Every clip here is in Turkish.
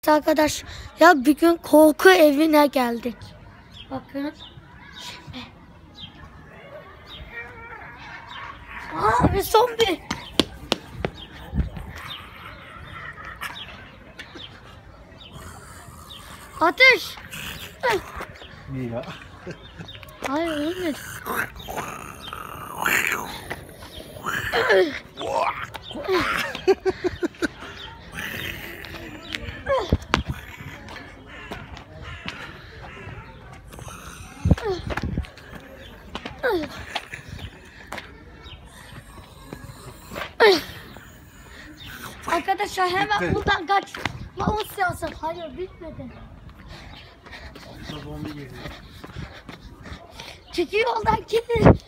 Evet arkadaş, ya bir gün korku evine geldik. Bakın. Şimdi. Bir zombi. Ateş. İyi ya. Hayır ölmedi. Arkadaşlar hemen Bitti. buradan kaçmamız lazım. Hayır bitmedi. Zombi geliyor. Çekil yoldan gidin.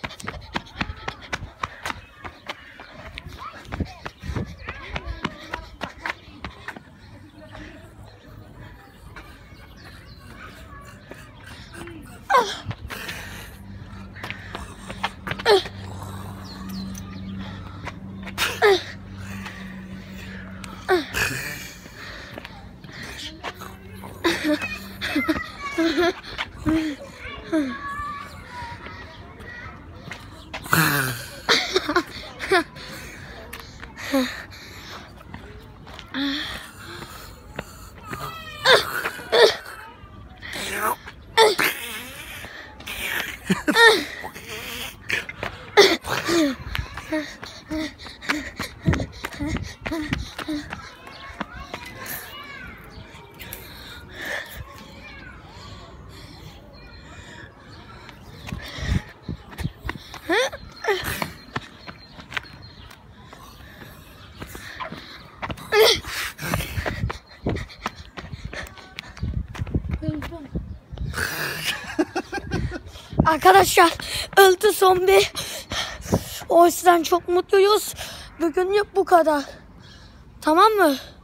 Arkadaşlar öldü zombi. O yüzden çok mutluyuz. Bugünlük bu kadar. Tamam mı?